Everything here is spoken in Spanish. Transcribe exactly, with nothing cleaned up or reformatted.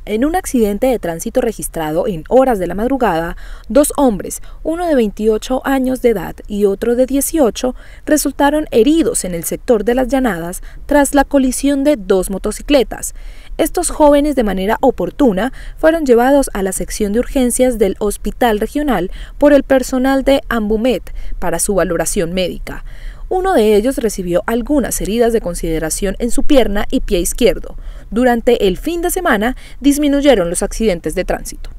En un accidente de tránsito registrado en horas de la madrugada, dos hombres, uno de veintiocho años de edad y otro de dieciocho, resultaron heridos en el sector de Las Llanadas tras la colisión de dos motocicletas. Estos jóvenes, de manera oportuna, fueron llevados a la sección de urgencias del Hospital Regional por el personal de Ambumed para su valoración médica. Uno de ellos recibió algunas heridas de consideración en su pierna y pie izquierdo. Durante el fin de semana disminuyeron los accidentes de tránsito.